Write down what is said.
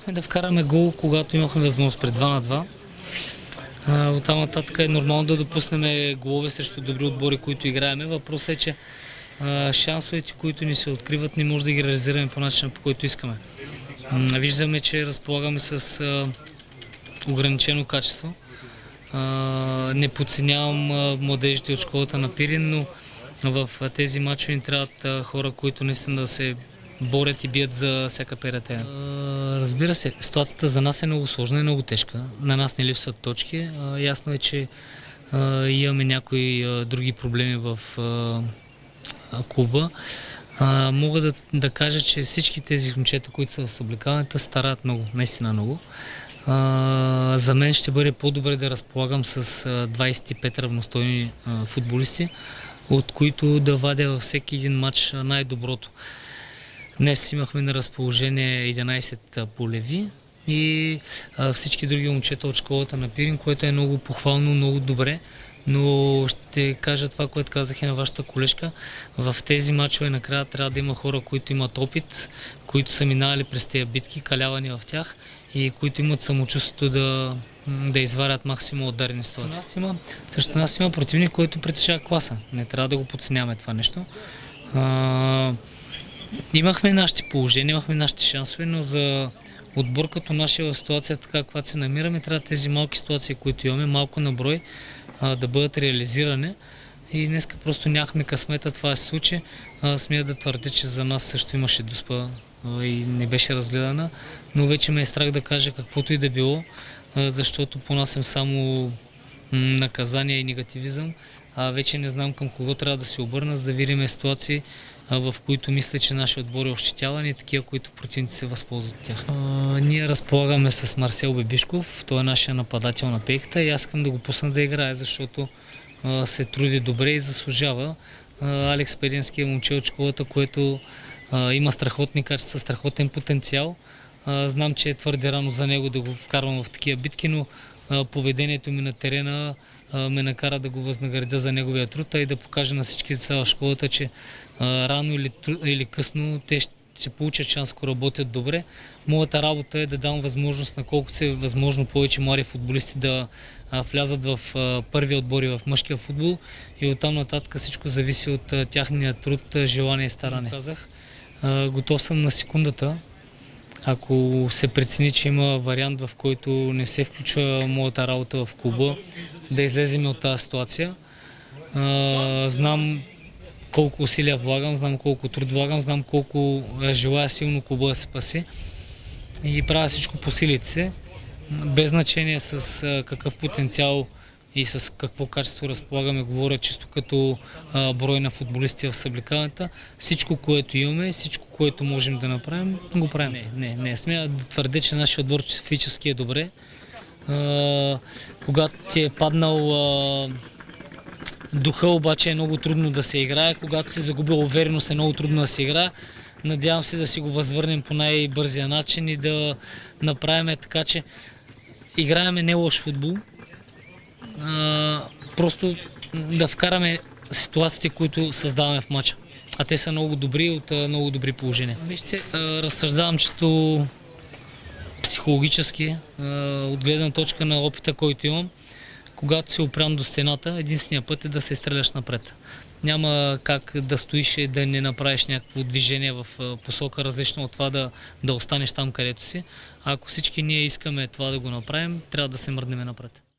Успявахме да вкараме гол, когато имахме възможност пред 2-2. Оттам нататък е нормално да допуснем голове срещу добри отбори, които играеме. Въпросът е, че шансовете, които ни се откриват, не може да ги реализираме по начина, по който искаме. Виждаме, че разполагаме с ограничено качество. Не подценявам младежите от школата на Пирин, но в тези мачове ни трябват хора, които наистина да се борят и бият за всяка ператена. Разбира се, ситуацията за нас е много сложна и много тежка. На нас не липсват точки. Ясно е, че имаме някои други проблеми в клуба. Мога да кажа, че всички тези момчета, които са в съблекаването, стараят много, наистина много. За мен ще бъде по-добре да разполагам с 25 равностойни футболисти, от които да вадя във всеки един матч най-доброто. Днес имахме на разположение 11 полеви и всички други момчета от школата на Пирин, което е много похвално, много добре. Но ще кажа това, което казах и на вашата колежка. В тези мачове накрая трябва да има хора, които имат опит, които са минали през тези битки, калявани в тях и които имат самочувствието да изварят максимум от дарени ситуации. Срещу нас има противник, който притежава класа. Не трябва да го подценяваме това нещо. Имахме нашите положения, имахме нашите шансове, но за отбор като нашия в ситуация, така каквато се намираме, трябва тези малки ситуации, които имаме, малко на брой, да бъдат реализирани. И днеска просто нямахме късмета това да се случи. Смея да твърдя, че за нас също имаше Дуспа и не беше разгледана, но вече ме е страх да кажа каквото и да било, защото понасям само наказание и негативизъм. Вече не знам към кого трябва да се обърна, за да видим ситуации, в които мисля, че нашия отбор е ощетяван и такива, които противници се възползват от тях. Ние разполагаме с Марсел Бебишков, той е нашия нападател на пейката и аз искам да го пусна да играе, защото се труди добре и заслужава. Алекс Педински е момче от школата, което има страхотни качества, страхотен потенциал. Знам, че е твърде рано за него да го вкарвам в такива битки, но поведението ми на терена ме накара да го възнаградя за неговия труд, и да покажа на всички деца в школата, че рано или късно те ще получат шанс, ако работят добре. Моята работа е да дам възможност на колкото се възможно повече млади футболисти да влязат в първия отбор и в мъжкия футбол и оттам нататък всичко зависи от тяхния труд, желание и старане. Казах, готов съм на секундата. Ако се прецени, че има вариант, в който не се включва моята работа в клуба, да излезем от тази ситуация. Знам колко усилия влагам, знам колко труд влагам, знам колко желая силно клуба да се спаси и правя всичко по силите си, без значение с какъв потенциал и с какво качество разполагаме, говоря чисто като брой на футболисти в съблекаването. Всичко, което имаме, всичко, което можем да направим, го правим. Не смея да твърдя, че нашия отбор физически е добре. Когато ти е паднал духа, обаче е много трудно да се играе. Когато си загубил увереност, е много трудно да се играе. Надявам се да си го възвърнем по най-бързия начин и да направим така, че играеме не лош футбол. Просто да вкараме ситуациите, които създаваме в матча. А те са много добри, от много добри положения. Вижте, разсъждавам чисто психологически, от гледна точка на опита, който имам. Когато се опрям до стената, единственият път е да се стреляш напред. Няма как да стоиш и да не направиш някакво движение в посока различна от това да останеш там, където си. А ако всички ние искаме това да го направим, трябва да се мръднем напред.